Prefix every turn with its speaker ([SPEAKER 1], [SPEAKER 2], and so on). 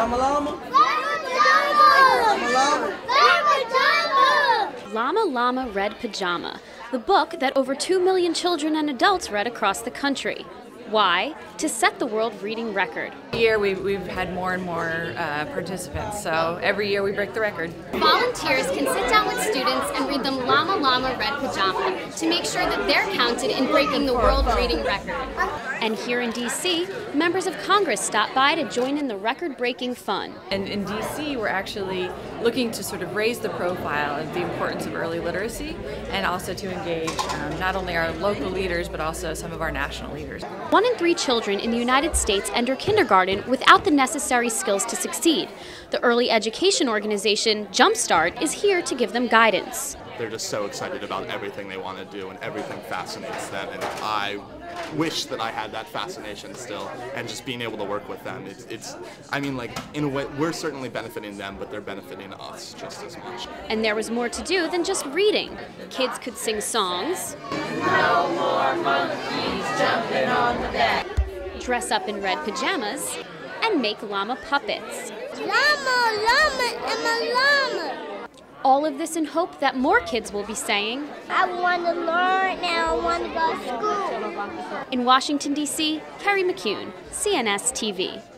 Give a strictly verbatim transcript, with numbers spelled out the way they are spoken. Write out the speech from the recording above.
[SPEAKER 1] Llama Llama.
[SPEAKER 2] Llama Llama Red Pajama, the book that over two million children and adults read across the country. Why? To set the world reading record.
[SPEAKER 3] Every year we've, we've had more and more uh, participants, so every year we break the record.
[SPEAKER 2] Volunteers can sit down with students and read them Llama Llama Red Pajama to make sure that they're counted in breaking the world reading record. And here in D C, members of Congress stopped by to join in the record-breaking fun.
[SPEAKER 3] And in D C, we're actually looking to sort of raise the profile of the importance of early literacy and also to engage um, not only our local leaders but also some of our national leaders.
[SPEAKER 2] One in three children in the United States enter kindergarten without the necessary skills to succeed. The early education organization Jumpstart is here to give them guidance.
[SPEAKER 4] They're just so excited about everything they want to do, and everything fascinates them, and I wish that I had that fascination still, and just being able to work with them, it's, it's I mean, like, in a way, we're certainly benefiting them, but they're benefiting us just as much.
[SPEAKER 2] And there was more to do than just reading. Kids could sing songs,
[SPEAKER 1] No more monkeys jumping on the deck,
[SPEAKER 2] dress up in red pajamas, and make llama puppets.
[SPEAKER 5] Llama, llama, I'm a llama.
[SPEAKER 2] All of this in hope that more kids will be saying,
[SPEAKER 5] I want to learn and I want to go to school.
[SPEAKER 2] In Washington, D C, Carrie McCune, C N S T V.